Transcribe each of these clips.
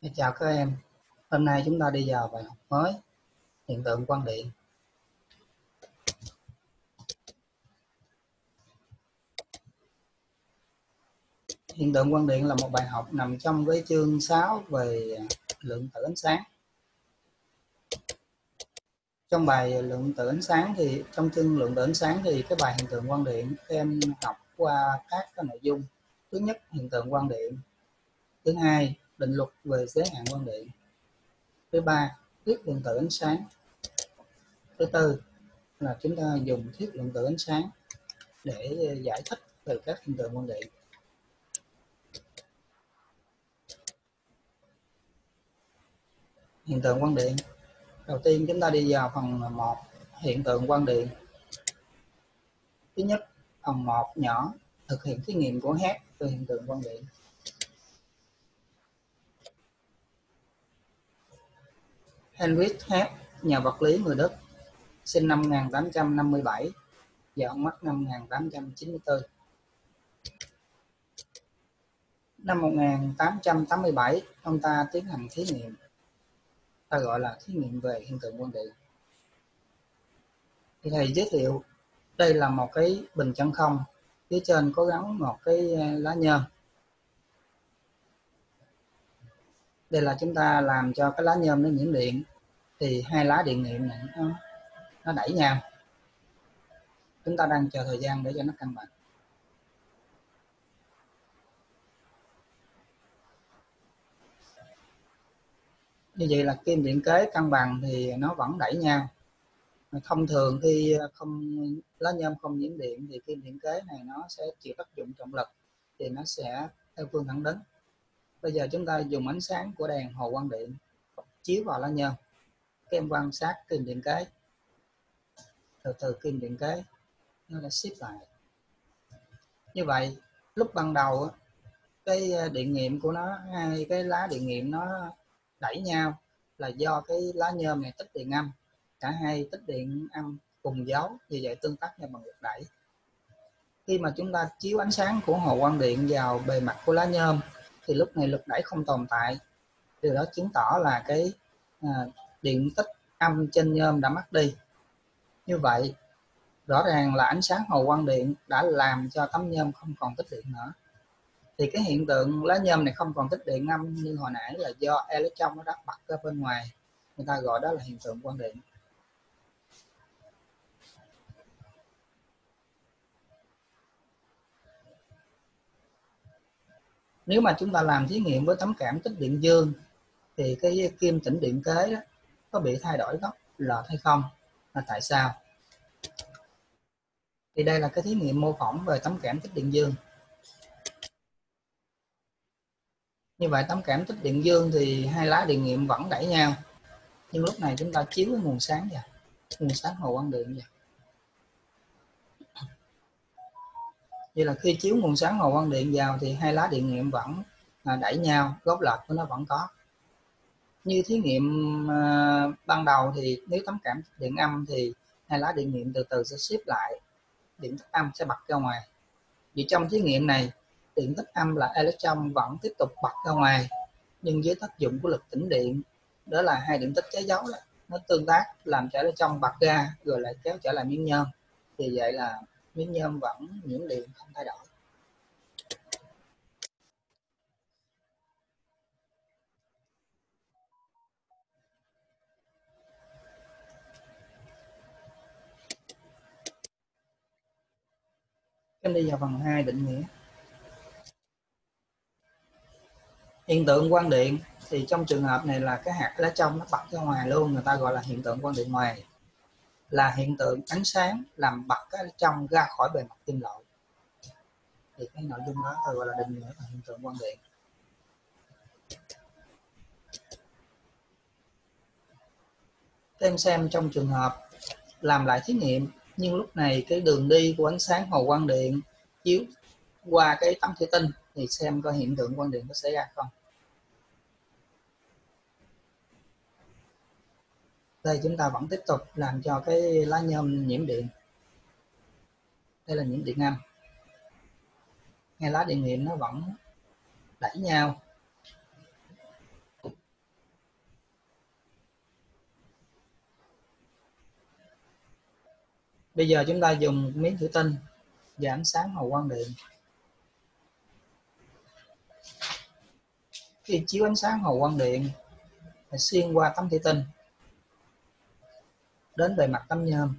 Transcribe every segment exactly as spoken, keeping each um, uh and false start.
Chào các em, hôm nay chúng ta đi vào bài học mới, hiện tượng quang điện. Hiện tượng quang điện là một bài học nằm trong cái chương sáu về lượng tử ánh sáng. Trong bài lượng tử ánh sáng thì trong chương lượng tử ánh sáng thì cái bài hiện tượng quang điện các em học qua các cái nội dung. Thứ nhất, hiện tượng quang điện. Thứ hai, định luật về giới hạn quang điện. Thứ ba, thuyết lượng tử ánh sáng. Thứ tư là chúng ta dùng thuyết lượng tử ánh sáng để giải thích về các hiện tượng quang điện. Hiện tượng quang điện. Đầu tiên chúng ta đi vào phần một, hiện tượng quang điện. Thứ nhất, phần một nhỏ, thực hiện thí nghiệm của Hertz về hiện tượng quang điện. Heinrich Hertz, nhà vật lý người Đức, sinh năm một nghìn tám trăm năm mươi bảy và ông mất năm một nghìn tám trăm chín mươi tư. Năm một nghìn tám trăm tám mươi bảy, ông ta tiến hành thí nghiệm, ta gọi là thí nghiệm về hiện tượng quang điện. Thì thầy giới thiệu, đây là một cái bình chân không, phía trên có gắn một cái lá nhôm. Đây là chúng ta làm cho cái lá nhôm nó nhiễm điện, thì hai lá điện nghiệm này nó, nó đẩy nhau. Chúng ta đang chờ thời gian để cho nó cân bằng. Như vậy là kim điện kế cân bằng thì nó vẫn đẩy nhau. Thông thường khi không lá nhôm không nhiễm điện thì kim điện kế này nó sẽ chịu tác dụng trọng lực, thì nó sẽ theo phương thẳng đứng. Bây giờ chúng ta dùng ánh sáng của đèn hồ quang điện chiếu vào lá nhôm, các em quan sát kim điện kế, từ từ kim điện kế nó đã ship lại. Như vậy lúc ban đầu cái điện nghiệm của nó, hai cái lá điện nghiệm nó đẩy nhau là do cái lá nhôm này tích điện âm, cả hai tích điện âm cùng dấu, vì vậy tương tác nhau bằng lực đẩy. Khi mà chúng ta chiếu ánh sáng của hồ quang điện vào bề mặt của lá nhôm thì lúc này lực đẩy không tồn tại, điều đó chứng tỏ là cái à, điện tích âm trên nhôm đã mất đi. Như vậy rõ ràng là ánh sáng hồ quang điện đã làm cho tấm nhôm không còn tích điện nữa. Thì cái hiện tượng lá nhôm này không còn tích điện âm như hồi nãy là do electron nó đã bật ra bên ngoài, người ta gọi đó là hiện tượng quang điện. Nếu mà chúng ta làm thí nghiệm với tấm cảm tích điện dương thì cái kim tĩnh điện kế đó có bị thay đổi góc lệch hay không, là tại sao? Thì đây là cái thí nghiệm mô phỏng về tấm cảm tích điện dương. Như vậy tấm cảm tích điện dương thì hai lá điện nghiệm vẫn đẩy nhau, nhưng lúc này chúng ta chiếu với nguồn sáng vào, nguồn sáng hồ quang điện vào. Vậy là khi chiếu nguồn sáng hồ quang điện vào thì hai lá điện nghiệm vẫn đẩy nhau, góc lệch của nó vẫn có. Như thí nghiệm uh, ban đầu thì nếu tấm cảm điện âm thì hai lá điện nghiệm từ từ sẽ ship lại, điện tích âm sẽ bật ra ngoài. Vì trong thí nghiệm này điện tích âm là electron vẫn tiếp tục bật ra ngoài, nhưng với tác dụng của lực tĩnh điện, đó là hai điện tích trái dấu đó, nó tương tác làm cho electron bật ra rồi lại kéo trở lại miếng nhôm. Thì vậy là miếng nhôm vẫn nhiễm điện không thay đổi. Em đi vào phần hai, định nghĩa. Hiện tượng quang điện thì trong trường hợp này là cái hạt electron nó bật ra ngoài luôn, người ta gọi là hiện tượng quang điện ngoài. Là hiện tượng ánh sáng làm bật cái electron ra khỏi bề mặt kim loại. Thì cái nội dung đó tôi gọi là định nghĩa là hiện tượng quang điện. Các em xem trong trường hợp làm lại thí nghiệm, nhưng lúc này cái đường đi của ánh sáng hồ quang điện chiếu qua cái tấm thủy tinh thì xem coi hiện tượng quang điện có xảy ra không. Đây chúng ta vẫn tiếp tục làm cho cái lá nhôm nhiễm điện. Đây là nhiễm điện âm. Hai lá điện nghiệm nó vẫn đẩy nhau. Bây giờ chúng ta dùng miếng thủy tinh và ánh sáng màu quang điện. Khi chiếu ánh sáng màu quang điện xuyên qua tấm thủy tinh đến bề mặt tấm nhôm,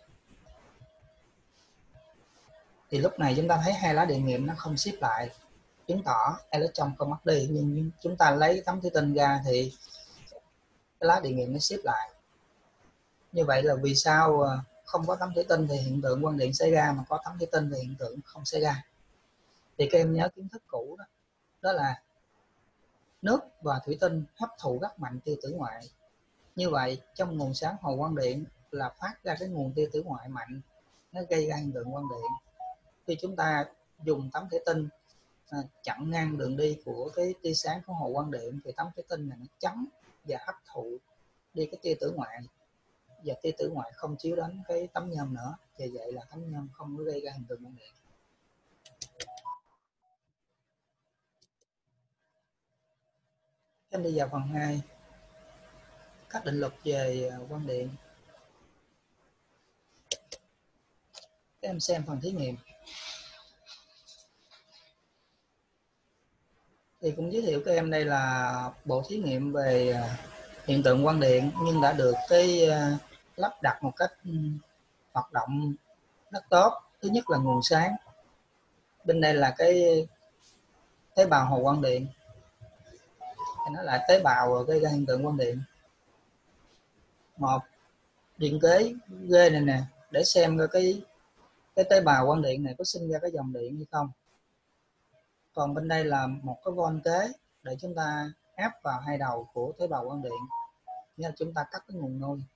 thì lúc này chúng ta thấy hai lá điện nghiệm nó không xếp lại, chứng tỏ electron không mất đi. Nhưng chúng ta lấy tấm thủy tinh ra thì cái lá điện nghiệm nó xếp lại. Như vậy là vì sao không có tấm thủy tinh thì hiện tượng quang điện xảy ra, mà có tấm thủy tinh thì hiện tượng không xảy ra? Thì các em nhớ kiến thức cũ đó, đó là nước và thủy tinh hấp thụ rất mạnh tia tử ngoại. Như vậy trong nguồn sáng màu quang điện là phát ra cái nguồn tia tử ngoại mạnh, nó gây ra hiện tượng quang điện. Khi chúng ta dùng tấm thủy tinh à, chặn ngang đường đi của cái tia sáng của hồ quang điện, thì tấm thủy tinh này nó chắn và hấp thụ đi cái tia tử ngoại, và tia tử ngoại không chiếu đến cái tấm nhôm nữa, vì vậy là tấm nhôm không có gây ra hiện tượng quang điện. Em đi vào phần hai, các định luật về quang điện. Các em xem phần thí nghiệm. Thì cũng giới thiệu các em đây là bộ thí nghiệm về hiện tượng quang điện, nhưng đã được cái lắp đặt một cách hoạt động rất tốt. Thứ nhất là nguồn sáng, bên đây là cái tế bào hồ quang điện, nó là tế bào gây ra hiện tượng quang điện. Một điện kế ghê này nè, để xem cái cái tế bào quang điện này có sinh ra cái dòng điện hay không. Còn bên đây là một cái von kế để chúng ta áp vào hai đầu của tế bào quang điện, như là chúng ta cắt cái nguồn nuôi.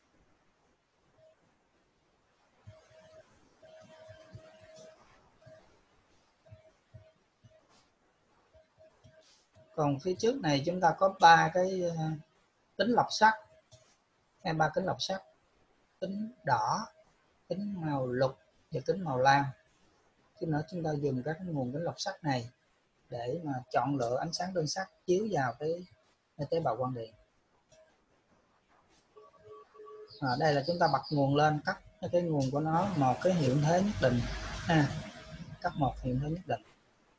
Còn phía trước này chúng ta có ba cái kính lọc sắt, hay ba kính lọc sắt: kính đỏ, kính màu lục và kính màu lam. Khi nữa chúng ta dùng các nguồn kính lọc sắt này để mà chọn lựa ánh sáng đơn sắc chiếu vào cái, cái tế bào quang điện. À, đây là chúng ta bật nguồn lên, cắt cái nguồn của nó một cái hiệu thế nhất định, à, cắt một hiệu thế nhất định.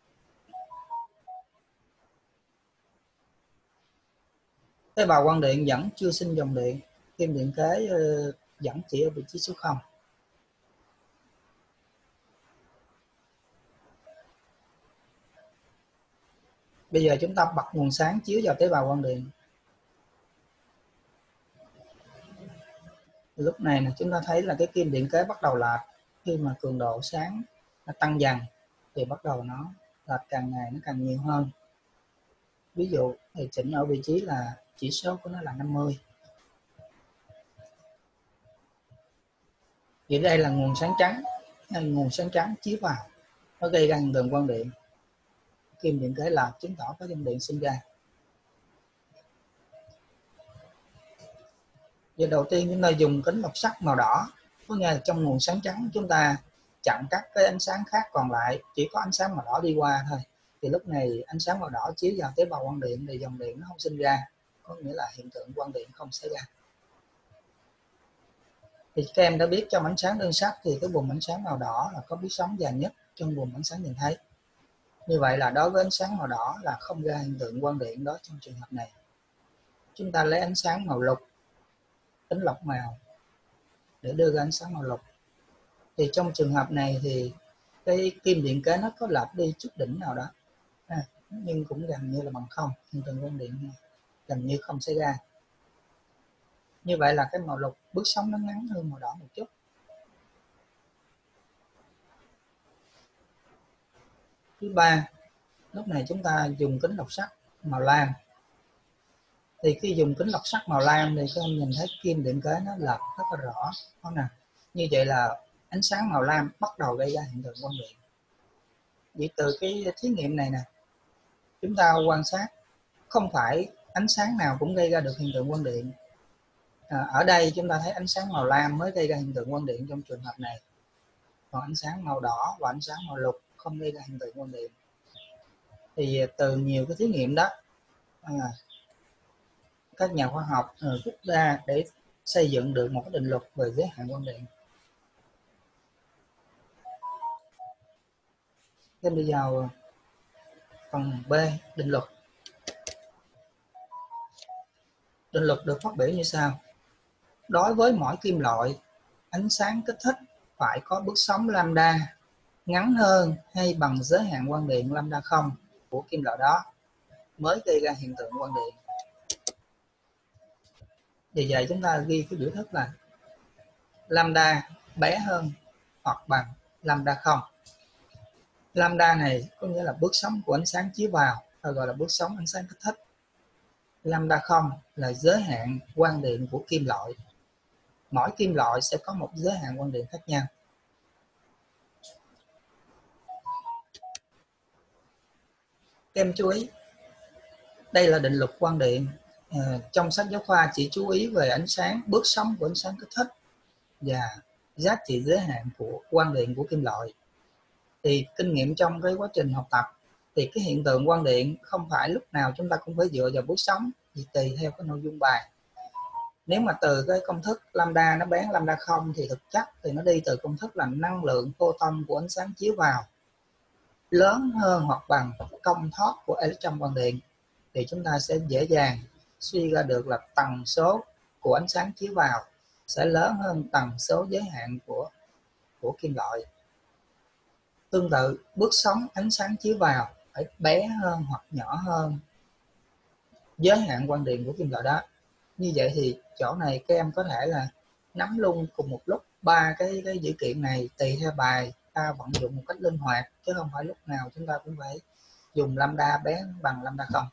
Tế bào quang điện vẫn chưa sinh dòng điện, kim điện kế uh, vẫn chỉ ở vị trí số không. Bây giờ chúng ta bật nguồn sáng chiếu vào tế bào quang điện. Lúc này là chúng ta thấy là cái kim điện kế bắt đầu lệch. Khi mà cường độ sáng nó tăng dần thì bắt đầu nó lệch càng ngày nó càng nhiều hơn. Ví dụ thì chỉnh ở vị trí là chỉ số của nó là năm mươi. Vậy đây là nguồn sáng trắng, nguồn sáng trắng chiếu vào, nó gây ra hiện tượng quang điện. Kim điện kế là chứng tỏ có dòng điện sinh ra. Giờ đầu tiên chúng ta dùng kính lọc sắt màu đỏ, có nghĩa là trong nguồn sáng trắng chúng ta chặn các cái ánh sáng khác còn lại, chỉ có ánh sáng màu đỏ đi qua thôi. Thì lúc này ánh sáng màu đỏ chiếu vào tế bào quang điện thì dòng điện nó không sinh ra, có nghĩa là hiện tượng quang điện không xảy ra. Thì các em đã biết trong ánh sáng đơn sắc thì cái buồng ánh sáng màu đỏ là có bước sóng dài nhất trong buồng ánh sáng nhìn thấy. Như vậy là đối với ánh sáng màu đỏ là không ra hiện tượng quang điện đó trong trường hợp này. Chúng ta lấy ánh sáng màu lục, kính lọc màu để đưa ra ánh sáng màu lục. Thì trong trường hợp này thì cái kim điện kế nó có lệch đi chút đỉnh nào đó, à, nhưng cũng gần như là bằng không, hiện tượng quang điện gần như không xảy ra. Như vậy là cái màu lục bước sóng nó ngắn hơn màu đỏ một chút. Thứ ba, lúc này chúng ta dùng kính lọc sắt màu lam. Thì khi dùng kính lọc sắt màu lam thì các em nhìn thấy kim điện kế nó lệch rất là rõ, không nè. Như vậy là ánh sáng màu lam bắt đầu gây ra hiện tượng quang điện. Vậy từ cái thí nghiệm này nè, chúng ta quan sát không phải ánh sáng nào cũng gây ra được hiện tượng quang điện. À, ở đây chúng ta thấy ánh sáng màu lam mới gây ra hiện tượng quang điện trong trường hợp này, còn ánh sáng màu đỏ và ánh sáng màu lục không gây ra hiện tượng quang điện. Thì từ nhiều cái thí nghiệm đó, à, các nhà khoa học rút ra để xây dựng được một cái định luật về giới hạn quang điện. em đi vào phần B, định luật. Định luật được phát biểu như sau: đối với mỗi kim loại, ánh sáng kích thích phải có bước sóng lambda ngắn hơn hay bằng giới hạn quang điện lambda không của kim loại đó mới gây ra hiện tượng quang điện. Vì vậy chúng ta ghi cái biểu thức là lambda bé hơn hoặc bằng lambda không. Lambda này có nghĩa là bước sóng của ánh sáng chiếu vào, ta gọi là bước sóng ánh sáng kích thích. Lambda không là giới hạn quang điện của kim loại. Mỗi kim loại sẽ có một giới hạn quang điện khác nhau. Các em chú ý, đây là định luật quang điện. À, trong sách giáo khoa chỉ chú ý về ánh sáng, bước sóng của ánh sáng kích thích và giá trị giới hạn của quang điện của kim loại. Thì kinh nghiệm trong cái quá trình học tập thì cái hiện tượng quang điện không phải lúc nào chúng ta cũng phải dựa vào bước sóng, vì tùy theo cái nội dung bài. Nếu mà từ cái công thức lambda nó bán lambda không thì thực chất thì nó đi từ công thức là năng lượng photon của ánh sáng chiếu vào lớn hơn hoặc bằng công thoát của electron quang điện, thì chúng ta sẽ dễ dàng suy ra được là tần số của ánh sáng chiếu vào sẽ lớn hơn tần số giới hạn của của kim loại. Tương tự, bước sóng ánh sáng chiếu vào phải bé hơn hoặc nhỏ hơn giới hạn quang điện của kim loại đó. Như vậy thì chỗ này các em có thể là nắm luôn cùng một lúc ba cái, cái dữ kiện này, tùy theo bài ta vận dụng một cách linh hoạt, chứ không phải lúc nào chúng ta cũng phải dùng lambda bé bằng lambda không.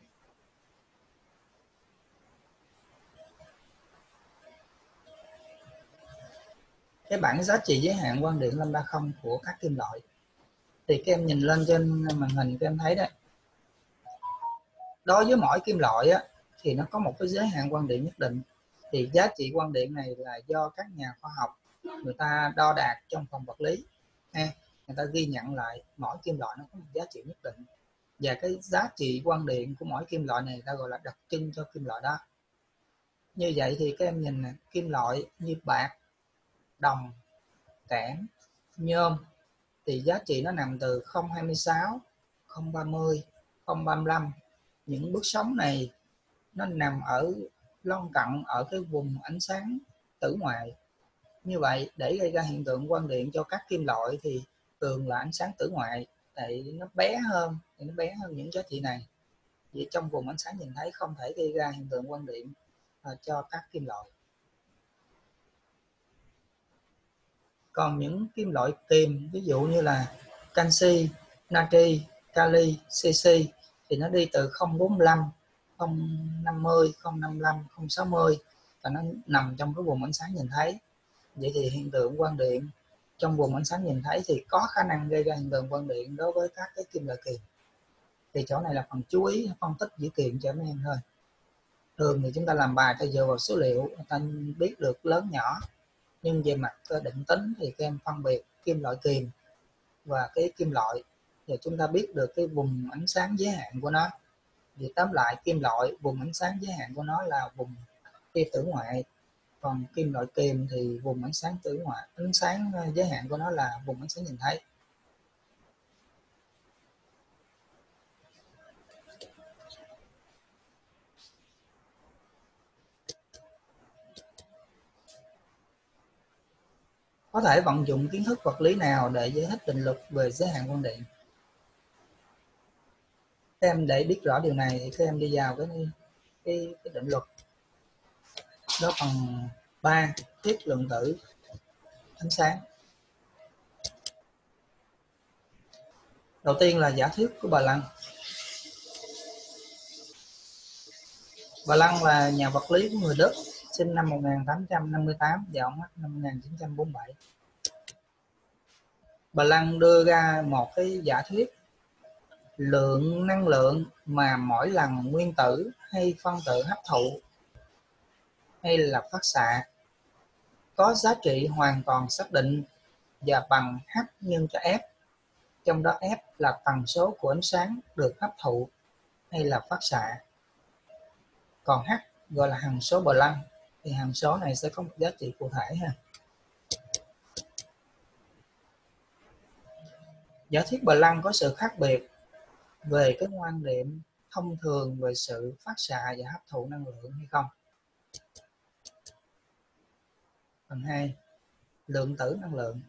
Cái bảng giá trị giới hạn quang điện lambda không của các kim loại thì các em nhìn lên trên màn hình các em thấy đấy. Đối với mỗi kim loại á, thì nó có một cái giới hạn quang điện nhất định. Thì giá trị quang điện này là do các nhà khoa học người ta đo đạc trong phòng vật lý. Người ta ghi nhận lại mỗi kim loại nó có một giá trị nhất định. Và cái giá trị quang điện của mỗi kim loại này ta gọi là đặc trưng cho kim loại đó. Như vậy thì các em nhìn này, kim loại như bạc, đồng, kẽm, nhôm thì giá trị nó nằm từ không phẩy hai mươi sáu, không phẩy ba mươi, không phẩy ba mươi lăm. Những bước sóng này nó nằm ở lân cận ở cái vùng ánh sáng tử ngoại. Như vậy để gây ra hiện tượng quang điện cho các kim loại thì thường là ánh sáng tử ngoại, tại nó bé hơn, thì nó bé hơn những giá trị này. Vì trong vùng ánh sáng nhìn thấy không thể gây ra hiện tượng quang điện uh, cho các kim loại. Còn những kim loại kiềm, ví dụ như là canxi, natri, kali, cc thì nó đi từ không phẩy bốn mươi lăm, không phẩy năm mươi, không phẩy năm mươi lăm, không phẩy sáu mươi và nó nằm trong cái vùng ánh sáng nhìn thấy. Vậy thì hiện tượng quang điện trong vùng ánh sáng nhìn thấy thì có khả năng gây ra hiện tượng quang điện đối với các cái kim loại kiềm. Thì chỗ này là phần chú ý phân tích dữ kiện cho mấy em thôi. Thường thì chúng ta làm bài ta dựa vào số liệu, ta biết được lớn nhỏ. Nhưng về mặt định tính thì các em phân biệt kim loại kiềm và cái kim loại, thì chúng ta biết được cái vùng ánh sáng giới hạn của nó. Vì tóm lại kim loại vùng ánh sáng giới hạn của nó là vùng tia tử ngoại, còn kim loại kiềm thì vùng ánh sáng tử ngoại, ánh sáng giới hạn của nó là vùng ánh sáng nhìn thấy. Có thể vận dụng kiến thức vật lý nào để giải thích định luật về giới hạn quang điện? Các em để biết rõ điều này thì các em đi vào cái cái, cái định luật đó, phần ba, thuyết lượng tử ánh sáng. Đầu tiên là giả thuyết của Bà Lăng. Bà Lăng là nhà vật lý của người Đức, sinh năm một nghìn tám trăm năm mươi tám và mất năm một nghìn chín trăm bốn mươi bảy. Bà Lăng đưa ra một cái giả thuyết lượng năng lượng mà mỗi lần nguyên tử hay phân tử hấp thụ hay là phát xạ có giá trị hoàn toàn xác định và bằng H nhân cho F. Trong đó F là tần số của ánh sáng được hấp thụ hay là phát xạ. Còn H gọi là hằng số Bà Lăng. Thì hằng số này sẽ có một giá trị cụ thể ha. Giả thuyết Planck có sự khác biệt về cái quan điểm thông thường về sự phát xạ và hấp thụ năng lượng hay không? Phần hai, lượng tử năng lượng.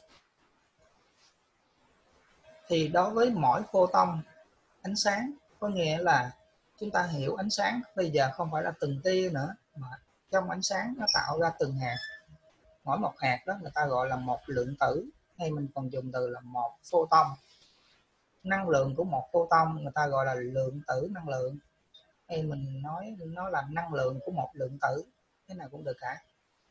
Thì đối với mỗi photon ánh sáng, có nghĩa là chúng ta hiểu ánh sáng bây giờ không phải là từng tia nữa, mà trong ánh sáng nó tạo ra từng hạt. Mỗi một hạt đó người ta gọi là một lượng tử, hay mình còn dùng từ là một photon. Năng lượng của một photon người ta gọi là lượng tử năng lượng, hay mình nói nó là năng lượng của một lượng tử, thế nào cũng được cả.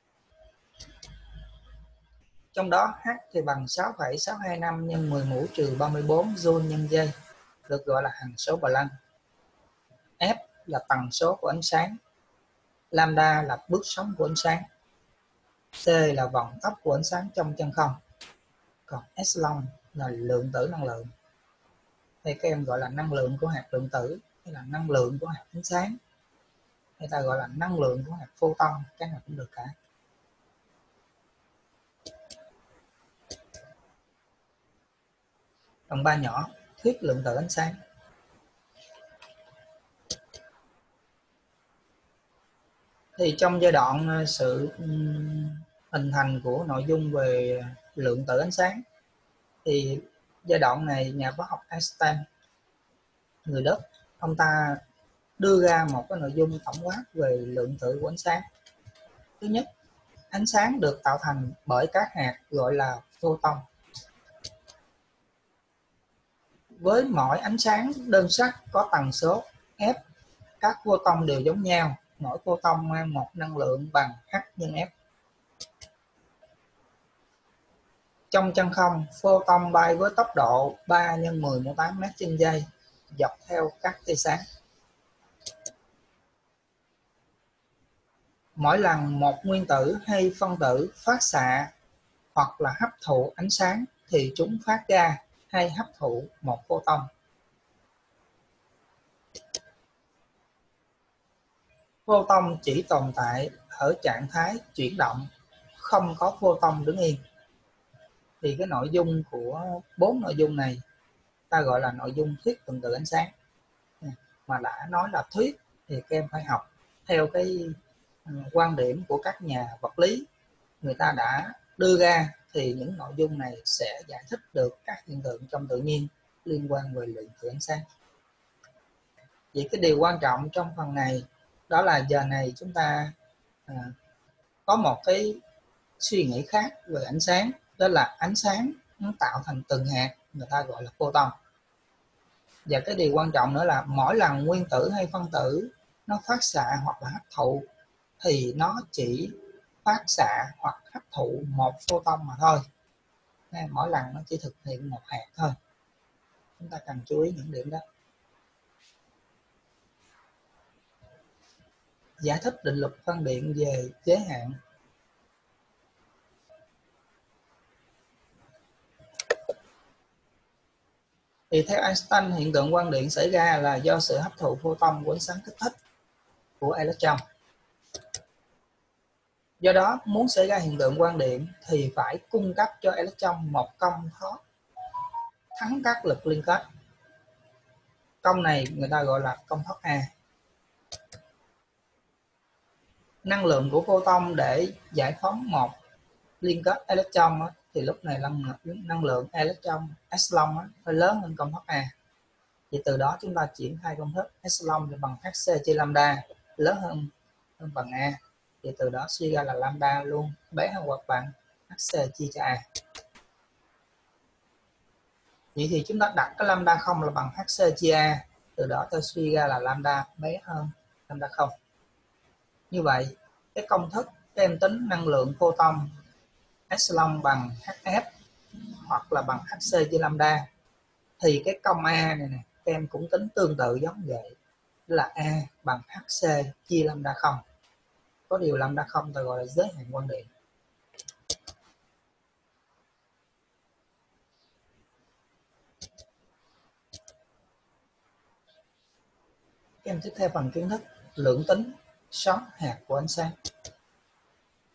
Trong đó H thì bằng sáu phẩy sáu hai năm nhân mười mũ trừ ba mươi bốn joule nhân giây, được gọi là hằng số Planck. F là tần số của ánh sáng, lambda là bước sóng của ánh sáng, T là vận tốc của ánh sáng trong chân không, còn epsilon là lượng tử năng lượng, hay các em gọi là năng lượng của hạt lượng tử, hay là năng lượng của hạt ánh sáng, hay ta gọi là năng lượng của hạt photon, cái nào cũng được cả. Phần ba nhỏ, thuyết lượng tử ánh sáng. Thì trong giai đoạn sự hình thành của nội dung về lượng tử ánh sáng, thì giai đoạn này nhà khoa học Einstein, người Đức, ông ta đưa ra một cái nội dung tổng quát về lượng tử của ánh sáng. Thứ nhất, ánh sáng được tạo thành bởi các hạt gọi là photon. Với mỗi ánh sáng đơn sắc có tần số F, các photon đều giống nhau, mỗi photon mang một năng lượng bằng H nhân F. Trong chân không, photon bay với tốc độ ba nhân mười mũ tám mét trên giây, dọc theo các tia sáng. Mỗi lần một nguyên tử hay phân tử phát xạ hoặc là hấp thụ ánh sáng thì chúng phát ra hay hấp thụ một photon. Photon chỉ tồn tại ở trạng thái chuyển động, không có photon đứng yên. Thì cái nội dung của bốn nội dung này ta gọi là nội dung thuyết lượng tử ánh sáng. Mà đã nói là thuyết thì các em phải học theo cái quan điểm của các nhà vật lý người ta đã đưa ra, thì những nội dung này sẽ giải thích được các hiện tượng trong tự nhiên liên quan về lượng tử ánh sáng. Vậy cái điều quan trọng trong phần này đó là giờ này chúng ta à, có một cái suy nghĩ khác về ánh sáng, đó là ánh sáng nó tạo thành từng hạt, người ta gọi là photon. Và cái điều quan trọng nữa là mỗi lần nguyên tử hay phân tử nó phát xạ hoặc là hấp thụ thì nó chỉ phát xạ hoặc hấp thụ một photon mà thôi. Mỗi lần nó chỉ thực hiện một hạt thôi. Chúng ta cần chú ý những điểm đó. Giải thích định luật phân điện về giới hạn. Thì theo Einstein, hiện tượng quang điện xảy ra là do sự hấp thụ photon của ánh sáng kích thích của electron. Do đó, muốn xảy ra hiện tượng quang điện thì phải cung cấp cho electron một công thoát thắng các lực liên kết. Công này người ta gọi là công thoát A. Năng lượng của photon để giải phóng một liên kết electron thì lúc này năng lượng electron epsilon phải lớn hơn công thức A. Thì từ đó chúng ta triển khai công thức epsilon bằng Hc chia lambda lớn hơn, hơn bằng A. Thì từ đó suy ra là lambda luôn bé hơn hoặc bằng Hc chia cho A. Vậy thì chúng ta đặt cái lambda không là bằng Hc chia A. Từ đó ta suy ra là lambda bé hơn lambda không. Như vậy cái công thức các em tính năng lượng photon epsilon bằng Hf hoặc là bằng Hc chia lambda thì cái công A này nè các em cũng tính tương tự giống vậy, là A bằng Hc chia lambda không. Có điều lambda không ta gọi là giới hạn quang điện. Các em tiếp theo phần kiến thức lượng tính sóng hạt của ánh sáng.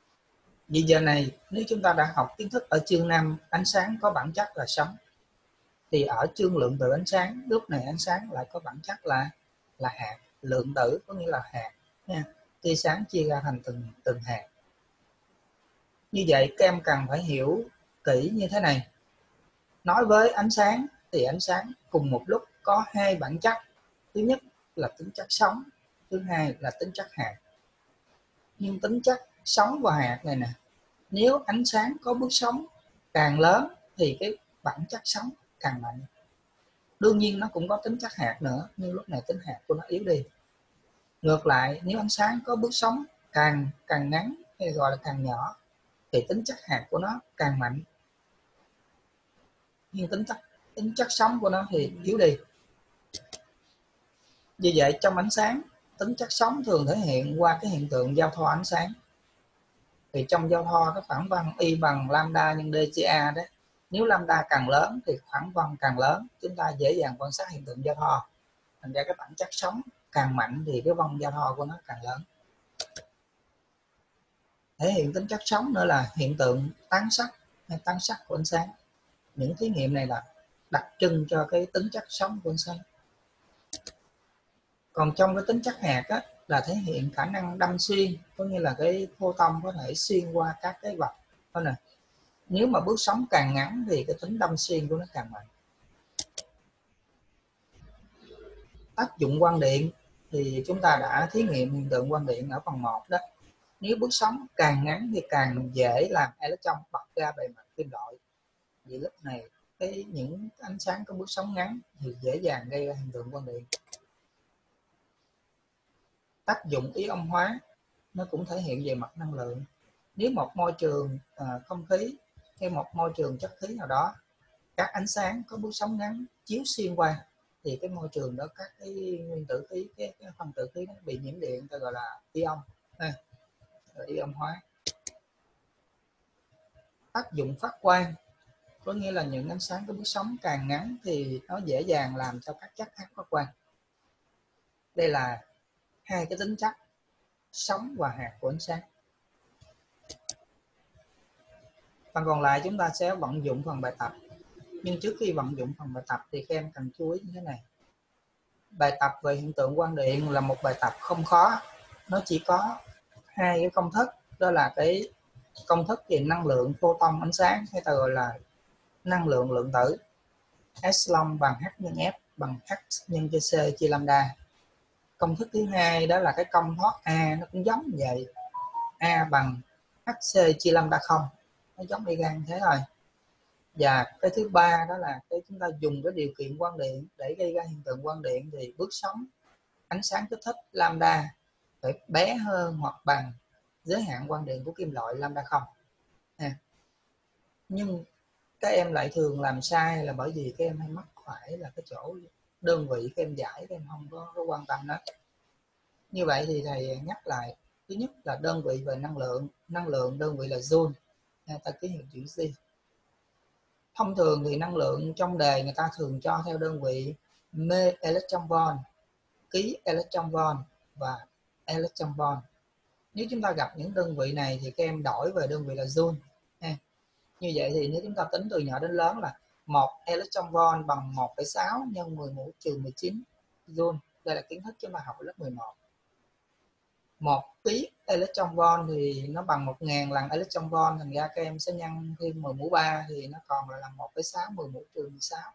Vì giờ này nếu chúng ta đã học kiến thức ở chương năm ánh sáng có bản chất là sóng, Thì ở chương lượng tử ánh sáng, lúc này ánh sáng lại có bản chất là là hạt. Lượng tử có nghĩa là hạt nha. Tia sáng chia ra thành từng từng hạt. Như vậy các em cần phải hiểu kỹ như thế này. Nói với ánh sáng thì ánh sáng cùng một lúc có hai bản chất. Thứ nhất là tính chất sống, thứ hai là tính chất hạt. Nhưng tính chất sống và hạt này nè, nếu ánh sáng có bước sóng càng lớn thì cái bản chất sống càng mạnh. Đương nhiên nó cũng có tính chất hạt nữa, nhưng lúc này tính hạt của nó yếu đi. Ngược lại, nếu ánh sáng có bước sóng càng càng ngắn hay gọi là càng nhỏ thì tính chất hạt của nó càng mạnh, nhưng tính chất tính chất sống của nó thì yếu đi. Vì vậy trong ánh sáng, tính chất sống thường thể hiện qua cái hiện tượng giao thoa ánh sáng. Thì trong giao thoa cái khoảng văn y bằng lambda nhân dca đấy, nếu lambda càng lớn thì khoảng văn càng lớn, chúng ta dễ dàng quan sát hiện tượng giao thoa. Thành ra cái bản chất sống càng mạnh thì cái vòng giao thoa của nó càng lớn. Thể hiện tính chất sống nữa là hiện tượng tán sắc hay tán sắc của ánh sáng. Những thí nghiệm này là đặc trưng cho cái tính chất sống của ánh sáng. Còn trong cái tính chất hạt á, là thể hiện khả năng đâm xuyên, có nghĩa là cái photon có thể xuyên qua các cái vật. Đó nè. Nếu mà bước sóng càng ngắn thì cái tính đâm xuyên của nó càng mạnh. Tác dụng quang điện thì chúng ta đã thí nghiệm hiện tượng quang điện ở phần một đó. Nếu bước sóng càng ngắn thì càng dễ làm electron bật ra bề mặt kim loại. Vì lúc này cái những ánh sáng có bước sóng ngắn thì dễ dàng gây ra hiện tượng quang điện. Tác dụng ion hóa nó cũng thể hiện về mặt năng lượng. Nếu một môi trường à, không khí hay một môi trường chất khí nào đó, các ánh sáng có bước sóng ngắn chiếu xuyên qua thì cái môi trường đó các cái nguyên tử khí, cái, cái phân tử khí nó bị nhiễm điện, ta gọi là ion, ha, ion hóa. Tác dụng phát quang có nghĩa là những ánh sáng có bước sóng càng ngắn thì nó dễ dàng làm cho các chất khác phát quang. Đây là hai cái tính chất sóng và hạt của ánh sáng. Phần còn lại chúng ta sẽ vận dụng phần bài tập. Nhưng trước khi vận dụng phần bài tập thì các em cần chú ý như thế này. Bài tập về hiện tượng quang điện là một bài tập không khó. Nó chỉ có hai cái công thức. Đó là cái công thức về năng lượng photon ánh sáng, hay ta gọi là năng lượng lượng tử. Epsilon bằng H nhân F bằng H nhân cho C chia lambda. Công thức thứ hai đó là cái công thoát A, nó cũng giống như vậy. A bằng hát xê chia lambda không. Nó giống y gan thế thôi. Và cái thứ ba đó là cái chúng ta dùng cái điều kiện quang điện để gây ra hiện tượng quang điện thì bước sóng ánh sáng kích thích lambda phải bé hơn hoặc bằng giới hạn quang điện của kim loại lambda không. À. Nhưng các em lại thường làm sai là bởi vì các em hay mắc phải là cái chỗ đơn vị các em giải các em không có, có quan tâm đó. Như vậy thì thầy nhắc lại, thứ nhất là đơn vị về năng lượng, năng lượng đơn vị là joule, ta ký hiệu chữ G. Thông thường thì năng lượng trong đề người ta thường cho theo đơn vị mê electron volt, ký electron volt và electron volt. Nếu chúng ta gặp những đơn vị này thì các em đổi về đơn vị là joule. Như vậy thì nếu chúng ta tính từ nhỏ đến lớn là một electron volt bằng một phẩy sáu nhân mười mũ trừ mười chín joule. Đây là kiến thức chúng ta học ở lớp mười một. Một ký electron volt thì nó bằng một nghìn lần electron volt, thành ra các em sẽ nhân thêm mười mũ ba thì nó còn là một phẩy sáu mười mũ trừ mười sáu.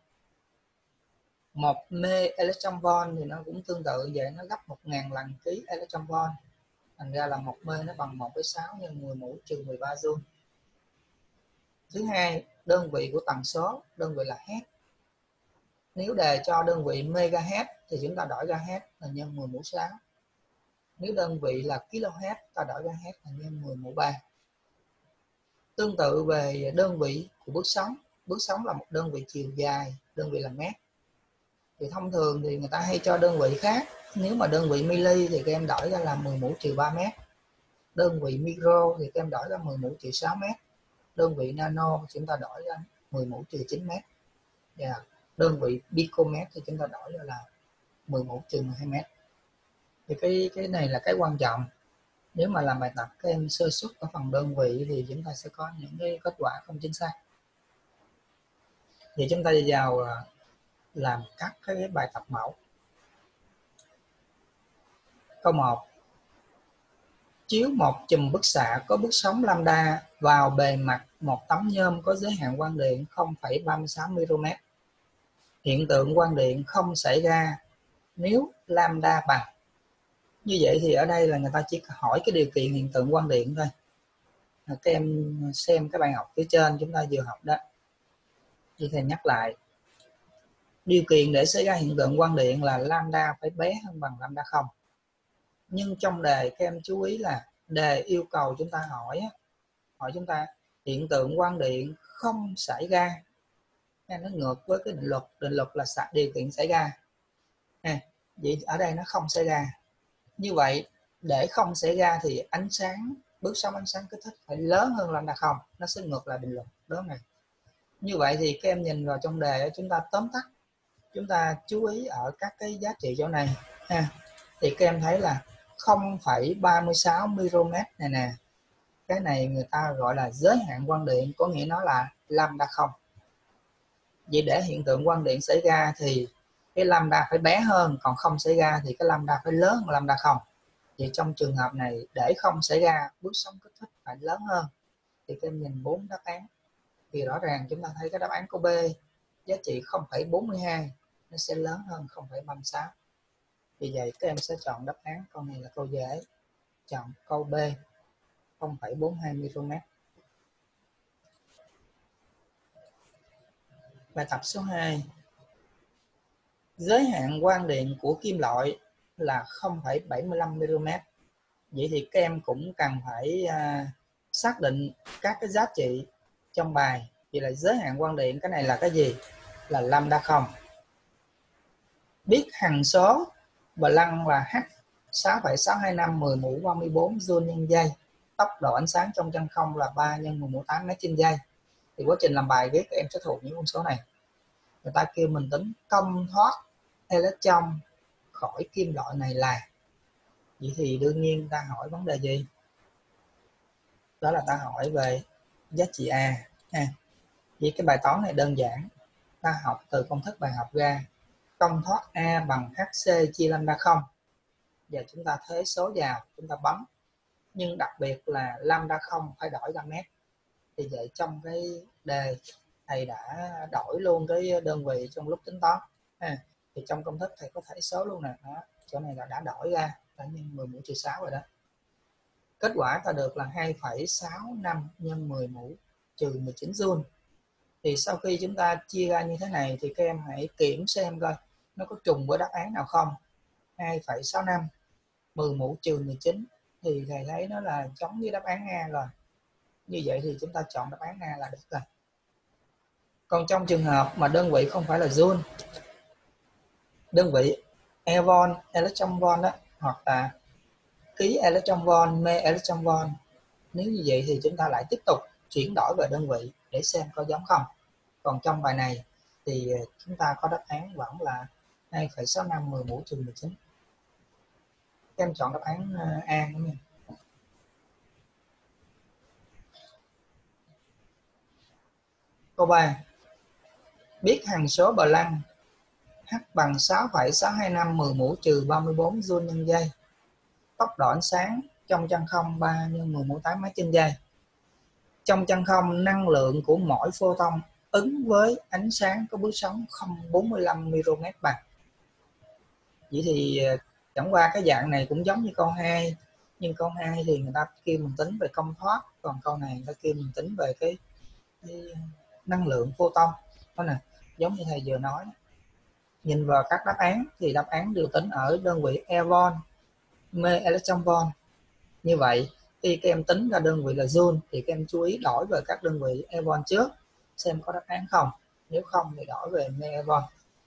Một mê electron volt thì nó cũng tương tự vậy, nó gấp một nghìn lần ký electron volt, thành ra là một mê nó bằng một phẩy sáu nhân mười mũ trừ mười ba joule. Thứ hai, đơn vị của tần số, đơn vị là Hz. Nếu đề cho đơn vị megahertz thì chúng ta đổi ra Hz là nhân mười mũ sáu. Nếu đơn vị là kHz, ta đổi ra Hz là nhân mười mũ ba. Tương tự về đơn vị của bước sóng, bước sóng là một đơn vị chiều dài, đơn vị là mét. Thì thông thường thì người ta hay cho đơn vị khác. Nếu mà đơn vị mili thì các em đổi ra là mười mũ trừ ba mét. Đơn vị micro thì các em đổi ra mười mũ trừ sáu mét. Đơn vị nano chúng ta đổi ra mười mũ trừ chín mét. Và đơn vị picomet thì chúng ta đổi ra là mười mũ trừ mười hai mét. Thì cái cái này là cái quan trọng. Nếu mà làm bài tập các em sơ suất ở phần đơn vị thì chúng ta sẽ có những cái kết quả không chính xác. Thì chúng ta vào làm các cái bài tập mẫu. Câu một. Chiếu một chùm bức xạ có bước sóng lambda vào bề mặt một tấm nhôm có giới hạn quang điện không phẩy ba mươi sáu micromet. Hiện tượng quang điện không xảy ra nếu lambda bằng. Như vậy thì ở đây là người ta chỉ hỏi cái điều kiện hiện tượng quang điện thôi. Các em xem cái bài học phía trên chúng ta vừa học đó. Như thầy nhắc lại, điều kiện để xảy ra hiện tượng quang điện là lambda phải bé hơn bằng lambda không. Nhưng trong đề các em chú ý là đề yêu cầu chúng ta hỏi hỏi chúng ta hiện tượng quang điện không xảy ra, nó ngược với cái định luật. Định luật là điều kiện xảy ra. Vậy ở đây nó không xảy ra. Như vậy để không xảy ra thì ánh sáng, bước sóng ánh sáng kích thích phải lớn hơn lambda không, nó sẽ ngược lại định luật đó này. Như vậy thì các em nhìn vào trong đề chúng ta tóm tắt, chúng ta chú ý ở các cái giá trị chỗ này ha. Thì các em thấy là không phẩy ba mươi sáu micromet này nè, cái này người ta gọi là giới hạn quang điện, có nghĩa nó là lambda không. Vậy để hiện tượng quang điện xảy ra thì cái lambda phải bé hơn, còn không xảy ra thì cái lambda phải lớn hơn lambda không. Vậy trong trường hợp này để không xảy ra bước sóng kích thích phải lớn hơn. Thì các em nhìn bốn đáp án thì rõ ràng chúng ta thấy cái đáp án câu B giá trị không phẩy bốn mươi hai nó sẽ lớn hơn không phẩy ba mươi sáu. Vì vậy các em sẽ chọn đáp án câu này là câu dễ, chọn câu B không phẩy bốn mươi hai micromet. Bài tập số hai. Giới hạn quang điện của kim loại là không phẩy bảy mươi lăm micromet. Vậy thì các em cũng cần phải uh, xác định các cái giá trị trong bài. Vậy là giới hạn quang điện, cái này là cái gì? Là lambda không. Biết hằng số Planck là H sáu phẩy sáu hai năm mười mũ ba mươi bốn joule nhân giây. Tốc độ ánh sáng trong chân không là ba nhân mười mũ tám mét trên giây. Thì quá trình làm bài viết các em sẽ thuộc những con số này. Người ta kêu mình tính công thoát electron khỏi kim loại này là. Vậy thì đương nhiên ta hỏi vấn đề gì? Đó là ta hỏi về giá trị A. À, vậy cái bài toán này đơn giản. Ta học từ công thức bài học ra. Công thoát A bằng Hc chia lambda không. Giờ chúng ta thế số vào, chúng ta bấm. Nhưng đặc biệt là lambda không phải đổi ra mét. Thì vậy trong cái đề thầy đã đổi luôn cái đơn vị trong lúc tính toán. À, thì trong công thức thầy có thể số luôn nè. Đó, chỗ này là đã đổi ra. Đã nhân mười mũ trừ sáu rồi đó. Kết quả ta được là hai phẩy sáu năm nhân mười mũ trừ mười chín joule. Thì sau khi chúng ta chia ra như thế này thì các em hãy kiểm xem coi nó có trùng với đáp án nào không. hai phẩy sáu năm mười mũ trừ mười chín thì thầy thấy nó là giống với đáp án A rồi. Như vậy thì chúng ta chọn đáp án A là được rồi. Còn trong trường hợp mà đơn vị không phải là joule, đơn vị evon, electron volt đó, hoặc là ký electron volt, mê electron volt, nếu như vậy thì chúng ta lại tiếp tục chuyển đổi về đơn vị để xem có giống không. Còn trong bài này thì chúng ta có đáp án vẫn là hai phẩy sáu năm mười mũ trừ mười chín. Các em chọn đáp án A nữa nha. Câu ba. Biết hằng số Planck H bằng sáu phẩy sáu hai năm mười mũ trừ ba mươi bốn joule nhân giây. Tốc độ ánh sáng trong chân không ba nhân mười mũ tám mét trên giây. Trong chân không, năng lượng của mỗi photon ứng với ánh sáng có bước sóng không phẩy bốn mươi lăm micromet bằng. Vậy thì chẳng qua cái dạng này cũng giống như câu hai, nhưng câu hai thì người ta kêu mình tính về công thoát, còn câu này người ta kêu mình tính về cái, cái năng lượng photon. Đó nè, giống như thầy vừa nói. Nhìn vào các đáp án thì đáp án đều tính ở đơn vị evon, mê electron volt. Như vậy khi các em tính ra đơn vị là joule thì các em chú ý đổi về các đơn vị evon trước xem có đáp án không. Nếu không thì đổi về mê evon.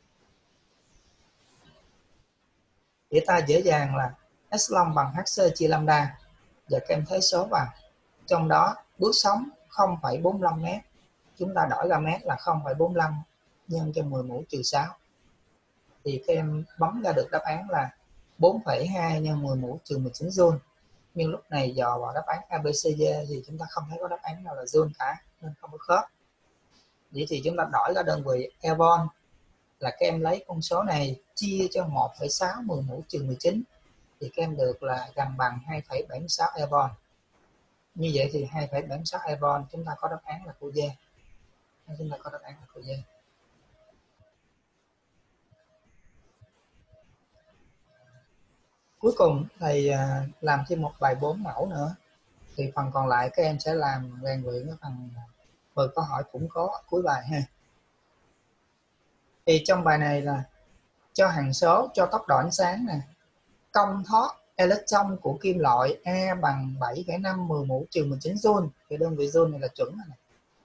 Để ta dễ dàng là epsilon bằng Hc chia lambda. Giờ các em thấy số vào. Trong đó bước sóng không phẩy bốn mươi lăm mét. Chúng ta đổi ra mét là không phẩy bốn mươi lăm nhân cho mười mũ trừ sáu. Thì các em bấm ra được đáp án là bốn phẩy hai nhân mười mũ trừ mười chín joule. Nhưng lúc này dò vào đáp án a bê xê đê thì chúng ta không thấy có đáp án nào là joule cả, nên không có khớp. Vậy thì chúng ta đổi ra đơn vị evon là các em lấy con số này chia cho một phẩy sáu mười mũ trừ mười chín thì các em được là gần bằng hai phẩy bảy mươi sáu evon. Như vậy thì hai phẩy bảy mươi sáu evon chúng ta có đáp án là cô D. Chúng ta có đáp án là cô D. Cuối cùng thầy làm thêm một bài bốn mẫu nữa. Thì phần còn lại các em sẽ làm rèn luyện cái phần mười câu hỏi cũng có ở cuối bài ha. Thì trong bài này là cho hằng số cho tốc độ ánh sáng nè, công thoát electron của kim loại A bằng bảy phẩy năm mười mũ trừ mười chín joule, thì đơn vị joule này là chuẩn rồi này.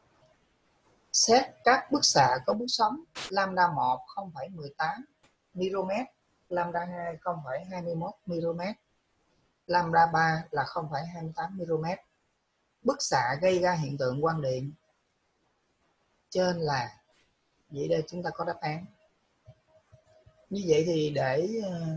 Xét các bức xạ có bước sóng lambda một không phẩy mười tám micromet, lambda hai không phẩy hai mươi mốt micromet, lambda ba là không phẩy hai mươi tám micromet. Bức xạ gây ra hiện tượng quang điện trên là, vậy đây chúng ta có đáp án. Như vậy thì để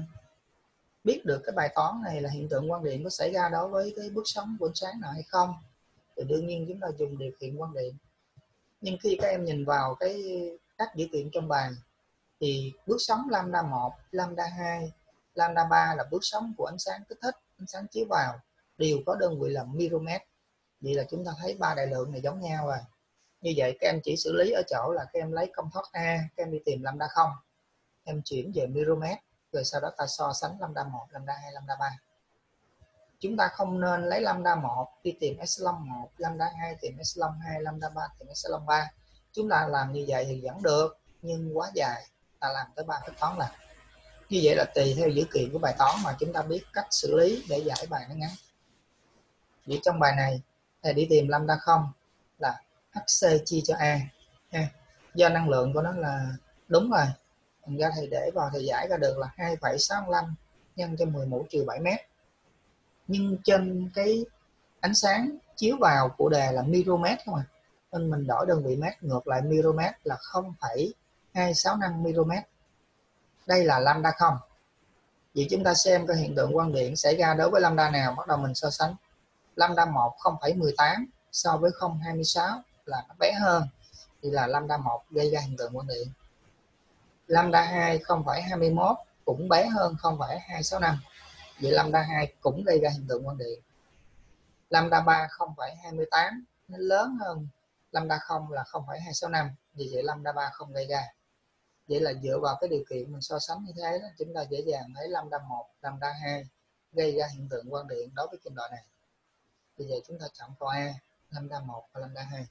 biết được cái bài toán này là hiện tượng quang điện có xảy ra đối với cái bước sóng của ánh sáng nào hay không, thì đương nhiên chúng ta dùng điều kiện quang điện. Nhưng khi các em nhìn vào cái các dữ kiện trong bài thì bước sóng lambda một, lambda hai, lambda ba là bước sóng của ánh sáng kích thích, ánh sáng chiếu vào, đều có đơn vị là micromet. Vậy là chúng ta thấy ba đại lượng này giống nhau rồi. Như vậy các em chỉ xử lý ở chỗ là các em lấy công thoát A, các em đi tìm lambda không, em chuyển về micromet, rồi sau đó ta so sánh lambda một, lambda hai, lambda ba. Chúng ta không nên lấy lambda một đi tìm epsilon một, lambda hai tìm epsilon hai, lambda ba tìm epsilon ba. Chúng ta làm như vậy thì vẫn được, nhưng quá dài, ta làm tới ba phép toán là. Như vậy là tùy theo dữ kiện của bài toán mà chúng ta biết cách xử lý để giải bài nó ngắn. Vậy trong bài này thầy đi tìm lambda không là hát xê chia cho A ha. Do năng lượng của nó là đúng rồi, thành ra thầy để vào thầy giải ra được là hai phẩy sáu mươi lăm nhân cho mười mũ trừ bảy mét. Nhưng trên cái ánh sáng chiếu vào của đề là micromet không à, nên mình đổi đơn vị mét ngược lại micromet là không phẩy hai sáu năm micromet. Đây là lambda không. Vậy chúng ta xem cái hiện tượng quang điện xảy ra đối với lambda nào, bắt đầu mình so sánh. Lambda một không phẩy mười tám so với không phẩy hai mươi sáu là nó bé hơn, thì là lambda một gây ra hiện tượng quang điện. Lambda hai không phẩy hai mươi mốt cũng bé hơn không phẩy hai sáu năm, vậy lambda hai cũng gây ra hiện tượng quang điện. Lambda ba không phẩy hai mươi tám nó lớn hơn lambda không là không phẩy hai sáu năm, vì vậy lambda ba không gây ra. Vậy là dựa vào cái điều kiện mình so sánh như thế đó, chúng ta dễ dàng thấy lambda một, lambda hai gây ra hiện tượng quang điện đối với kim loại này. Bây giờ chúng ta chọn câu A, lambda một và lambda hai.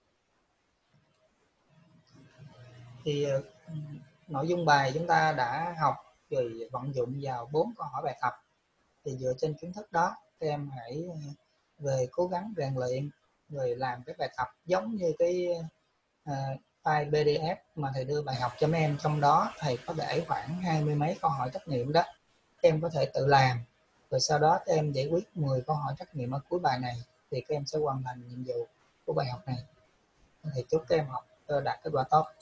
Thì uh, nội dung bài chúng ta đã học rồi vận dụng vào bốn câu hỏi bài tập. Thì dựa trên kiến thức đó, các em hãy về cố gắng rèn luyện rồi làm cái bài tập giống như cái uh, file pê đê ép mà thầy đưa bài học cho mấy em. Trong đó thầy có để khoảng hai mươi mấy câu hỏi trắc nghiệm đó, các em có thể tự làm, rồi sau đó các em giải quyết mười câu hỏi trắc nghiệm ở cuối bài này, thì các em sẽ hoàn thành nhiệm vụ của bài học này. Thầy chúc các em học đạt kết quả tốt.